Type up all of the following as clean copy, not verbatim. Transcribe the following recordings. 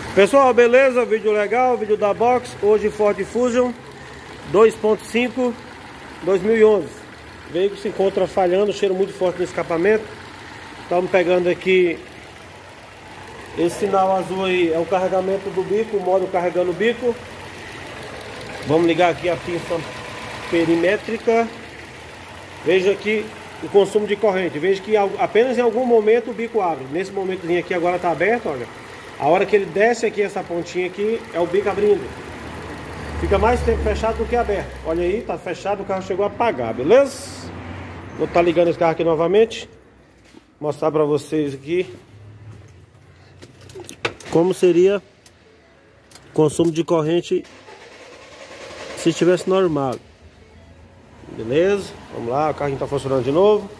Pessoal, beleza? Vídeo legal, vídeo da Box. Hoje Ford Fusion 2.5 2011. O veículo se encontra falhando, cheiro muito forte no escapamento. Estamos pegando aqui esse sinal azul aí, é o carregamento do bico, o modo carregando o bico. Vamos ligar aqui a pinça perimétrica. Veja aqui o consumo de corrente. Veja que apenas em algum momento o bico abre. Nesse momentozinho aqui agora está aberto, olha. A hora que ele desce aqui, essa pontinha aqui, é o bico abrindo. Fica mais tempo fechado do que aberto. Olha aí, tá fechado, o carro chegou a apagar, beleza? Vou estar ligando esse carro aqui novamente. Mostrar para vocês aqui como seria o consumo de corrente se estivesse normal. Beleza? Vamos lá, o carro está funcionando de novo.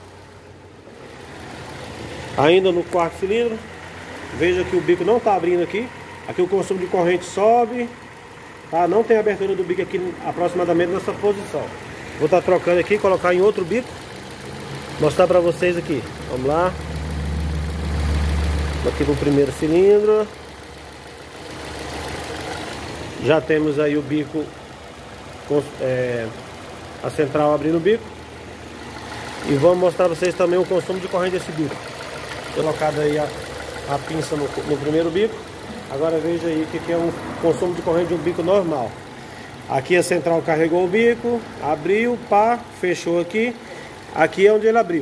Ainda no quarto cilindro. Veja que o bico não está abrindo aqui. Aqui o consumo de corrente sobe, tá? Não tem abertura do bico aqui aproximadamente nessa posição. Vou estar trocando aqui, colocar em outro bico. Mostrar para vocês aqui. Vamos lá. Aqui pro primeiro cilindro. Já temos aí o bico, a central abrindo o bico. E vamos mostrar para vocês também o consumo de corrente desse bico. Colocado aí a pinça no primeiro bico. Agora veja aí o que é um consumo de corrente de um bico normal. Aqui a central carregou o bico, abriu, pá, fechou aqui. Aqui é onde ele abriu.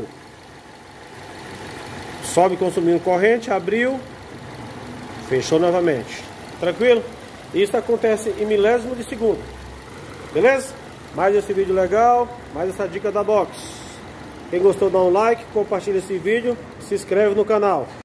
Sobe consumindo corrente, abriu, fechou novamente. Tranquilo? Isso acontece em milésimo de segundo. Beleza? Mais esse vídeo legal, mais essa dica da Box. Quem gostou dá um like, compartilha esse vídeo, se inscreve no canal.